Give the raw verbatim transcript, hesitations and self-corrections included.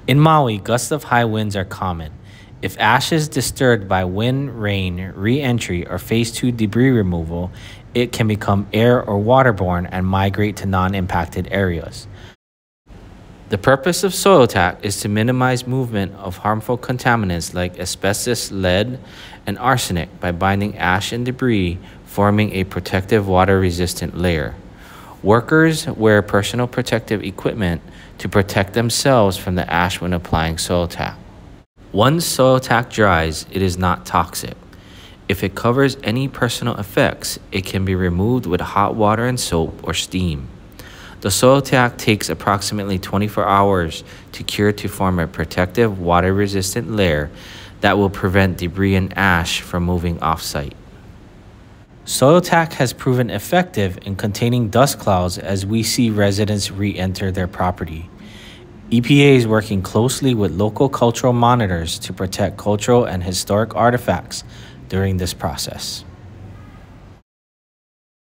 In Maui, gusts of high winds are common. If ash is disturbed by wind, rain, re-entry, or phase two debris removal, it can become air or waterborne and migrate to non-impacted areas. The purpose of Soiltac is to minimize movement of harmful contaminants like asbestos, lead, and arsenic by binding ash and debris, forming a protective water-resistant layer. Workers wear personal protective equipment to protect themselves from the ash when applying Soiltac. Once Soiltac dries, it is not toxic. If it covers any personal effects, it can be removed with hot water and soap or steam. The Soiltac takes approximately twenty-four hours to cure to form a protective, water-resistant layer that will prevent debris and ash from moving off-site. Soiltac has proven effective in containing dust clouds as we see residents re-enter their property. E P A is working closely with local cultural monitors to protect cultural and historic artifacts during this process.